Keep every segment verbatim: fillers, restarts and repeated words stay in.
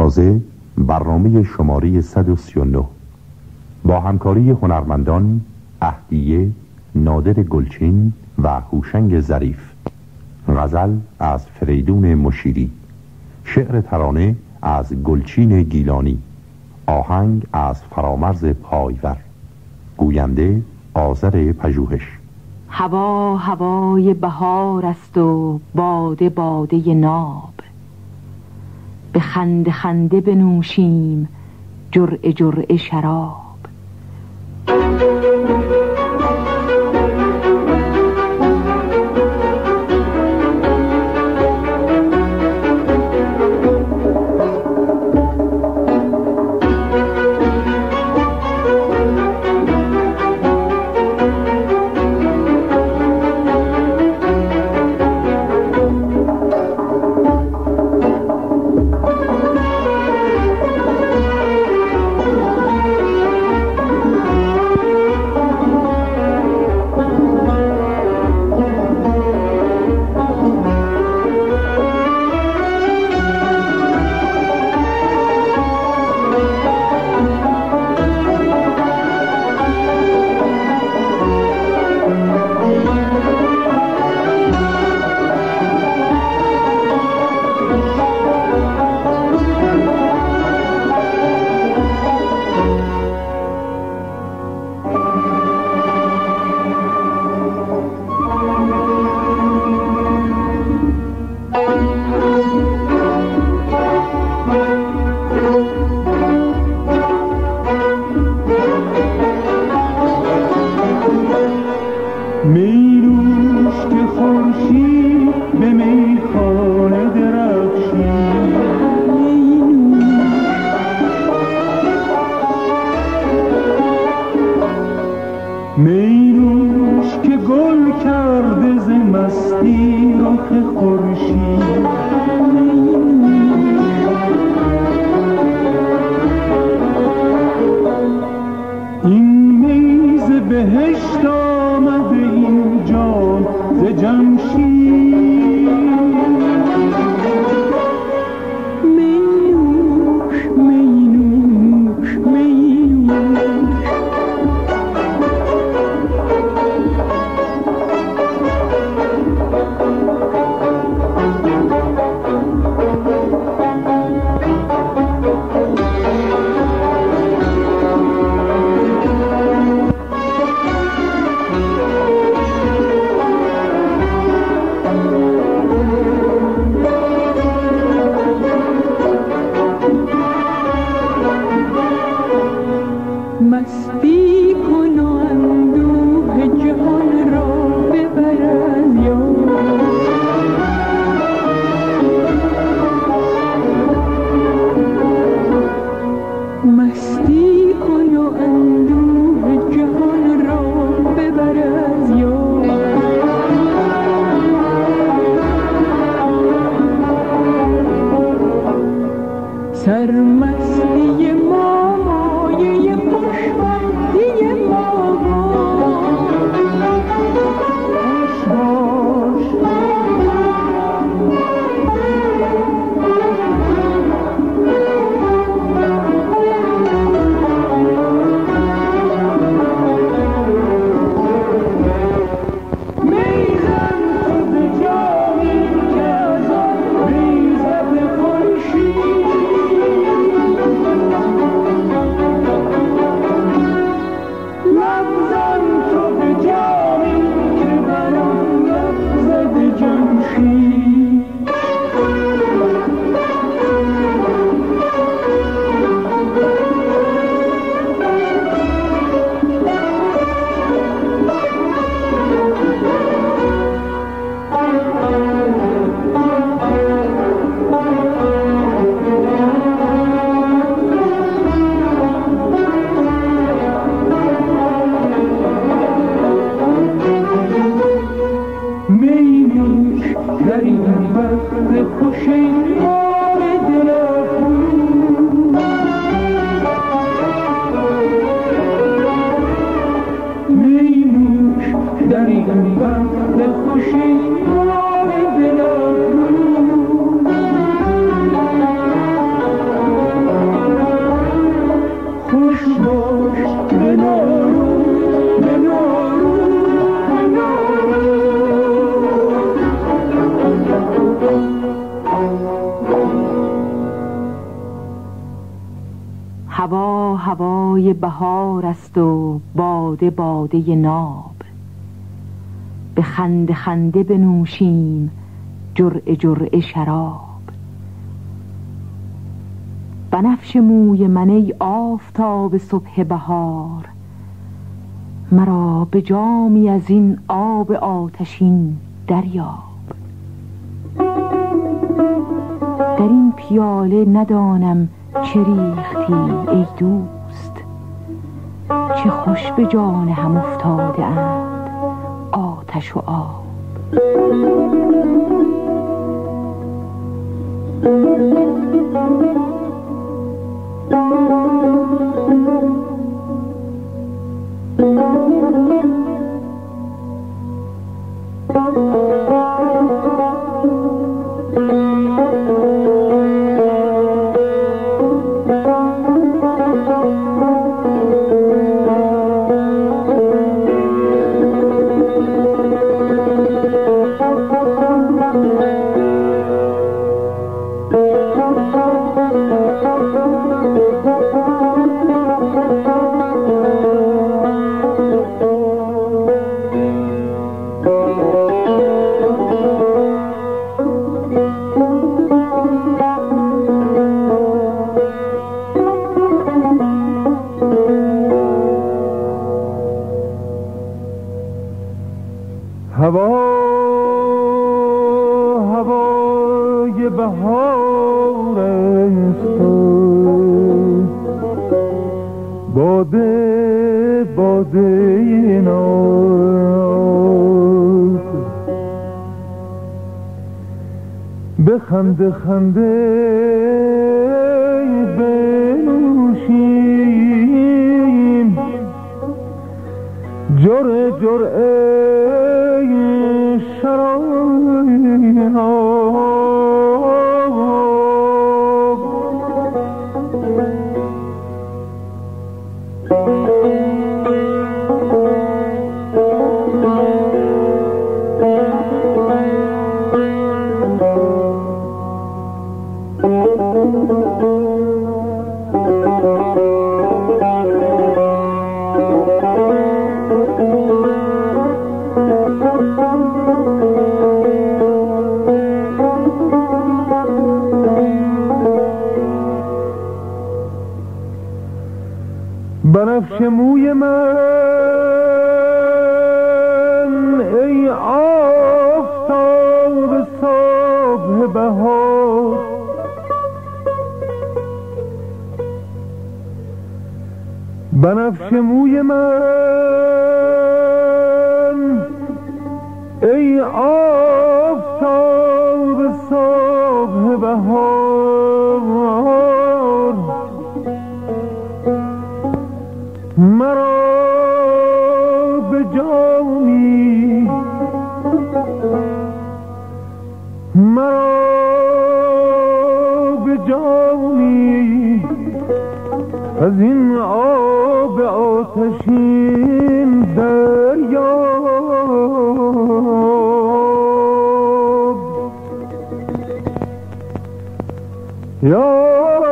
تازه برنامه شماره صد و سی و نه با همکاری هنرمندان اهدیه، نادر گلچین و هوشنگ ظریف. غزل از فریدون مشیری، شعر ترانه از گلچین گیلانی، آهنگ از فرامرز پایور، گوینده آذر پژوهش. هوا هوای بهار است و باده باده ناب، به خنده خنده بنوشیم جرعه جرعه شراب. هوا هوای بهار است و باده باده ناب. به خنده خنده بنوشیم جرعه جرعه شراب. بنفش موی من ای آفتاب صبح بهار، مرا به جامی از این آب آتشین دریاب. در این پیاله ندانم چه ریختی ای دوست، چه خوش به جان هم افتاده اند آتش و آب. هوا هوای بهار است و باده باده ناب. به خنده خنده بنوشیم جرعه جرعه شراب. بنفش موی من ای آفتاب صبح بهار، بنفش موی من ای آفتاب صبح بهار، مرا به جامی مرا به جامی از این آب آتشین دریاب. یا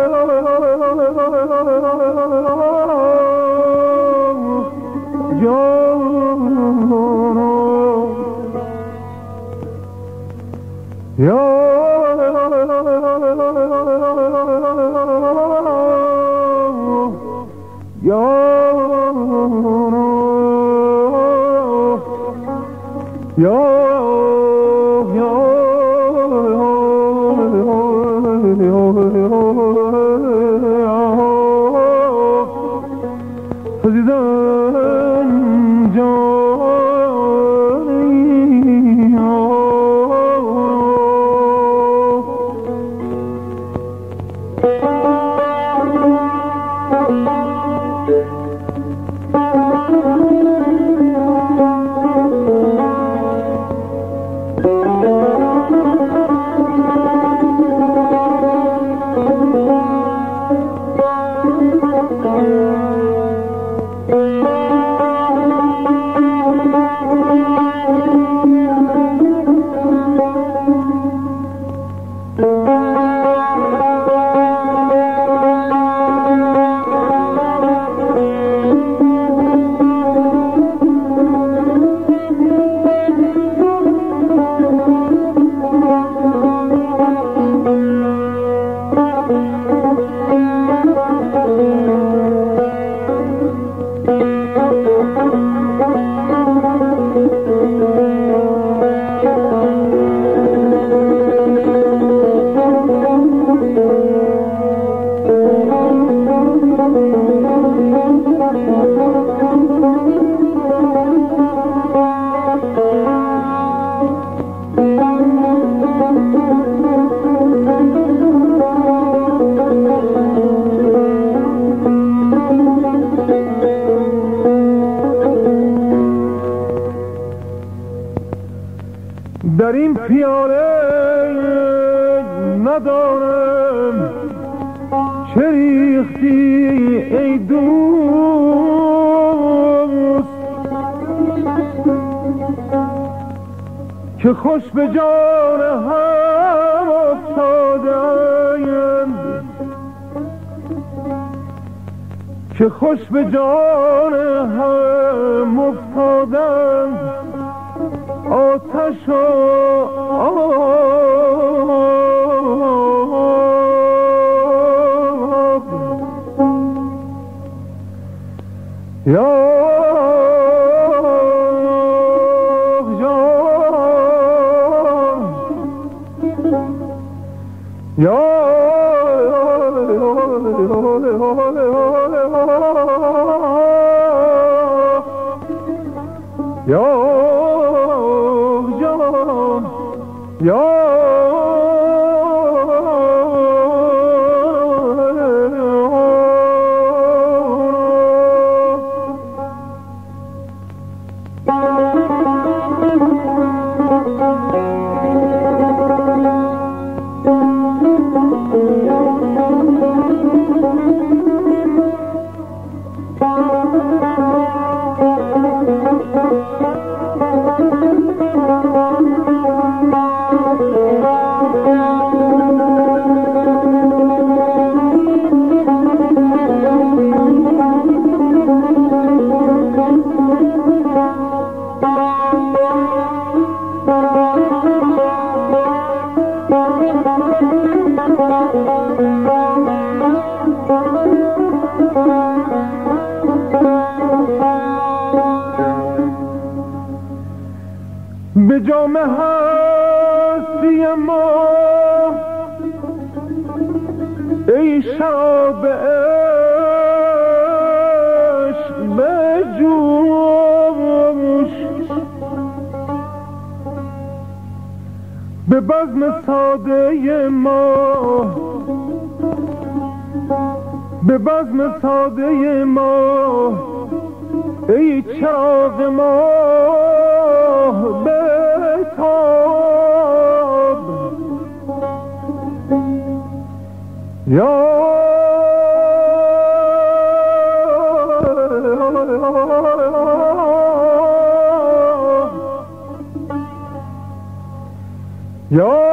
یا در این پیاله ندارم چه ریختی ای دوست که خوش به جان هم افتادم که خوش به جان هم افتادم آتش و آب یا یا یا یا به جام هستی ما ای شراب عشق بجوش به بزم ساده ما به بزم ساده ما ای چراغ ما بتاب یا یا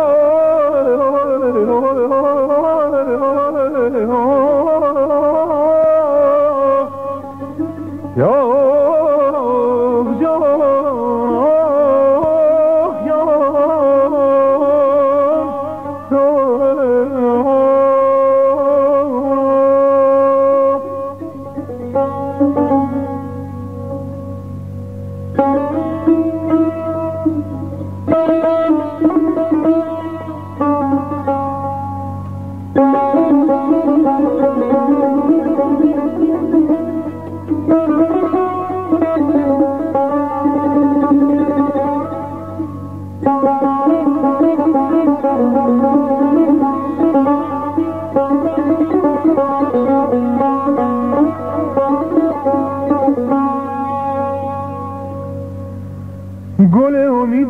گل امید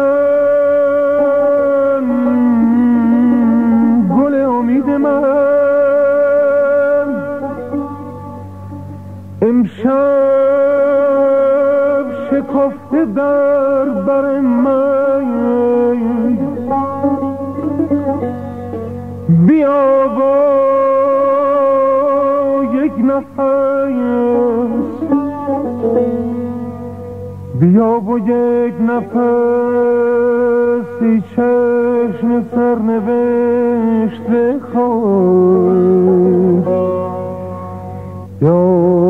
من گل امید من امشب شکفته در بر من بیا با یک نفس بیا با یک نفسی چشم سرنوشت بخواد یا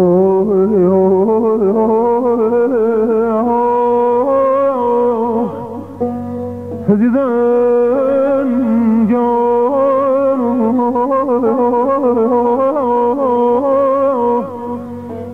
عزیزان جان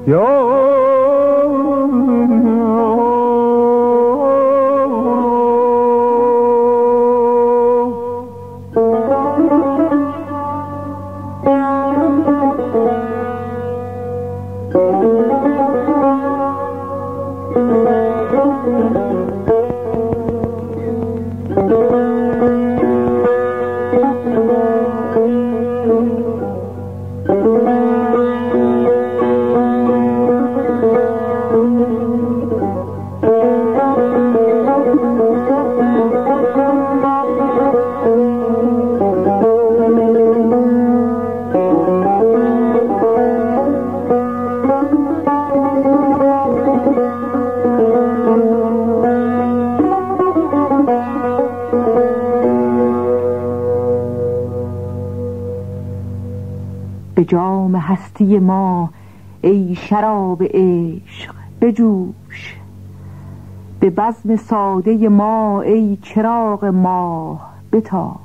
به جام هستی ما ای شراب عشق بجوش، به بزم ساده ما ای چراغ ماه بتاب.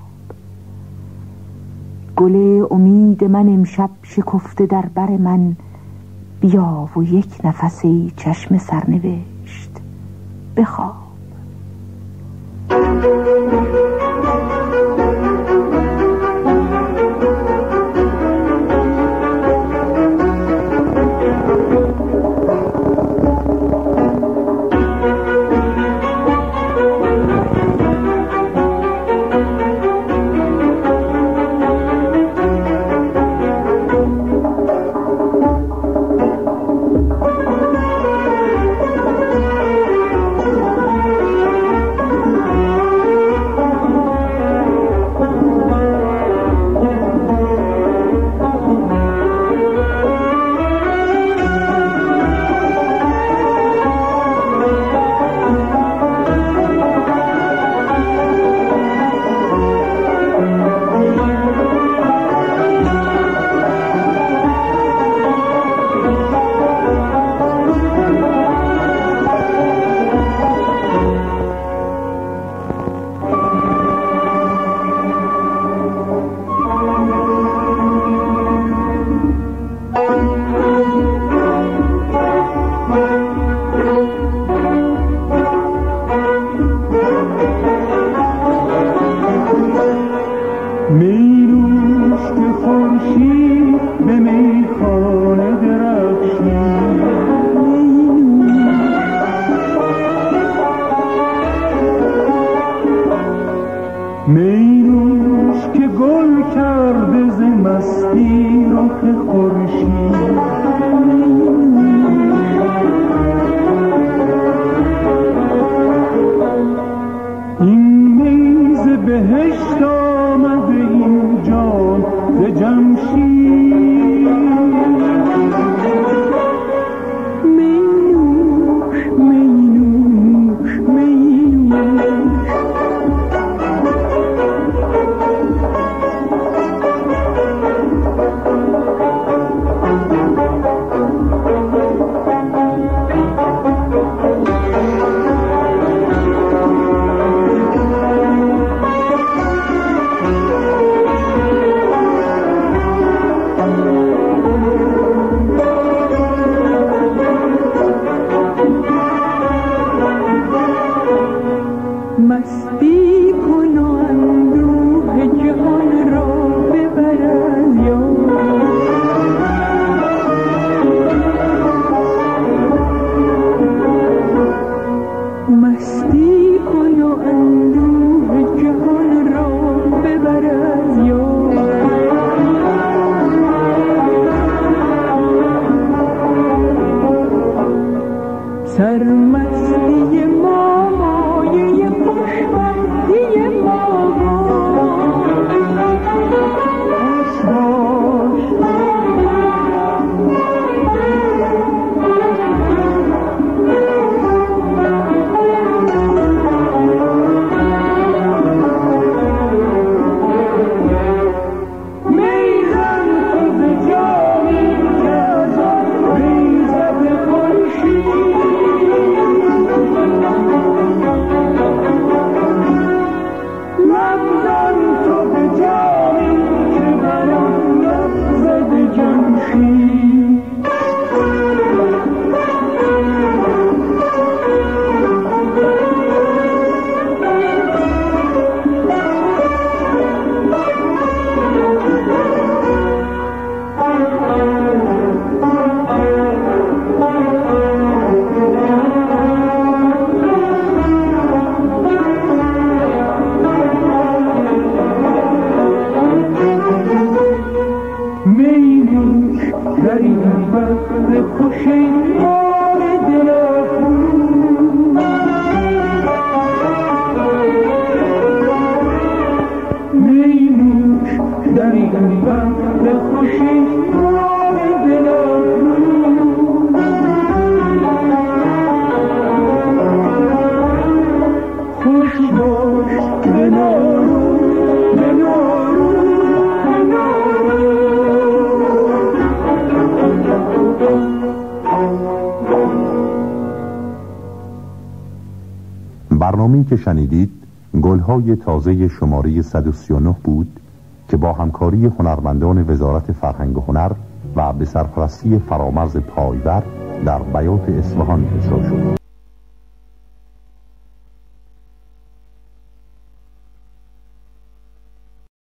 گل امید من امشب شکفته در بر من، بیا و یک نفس ای چشم سرنوشت بخواب. میروش که گل کرده ز مستی رخ خورشید، این می ز بهشت آمده این جان ز جمشید. مینوش مینوش مینوش وقت خوشی مال دل افروز می‌نوش در این وقت خوشی مال دل افروز خوش باش بنارو بنارو برنامه‌ای که شنیدید گلهای تازه شماره صد و سی و نه بود که با همکاری هنرمندان وزارت فرهنگ و هنر و به سرپرستی فرامرز پایور در بیات اصفهان اجرا شد.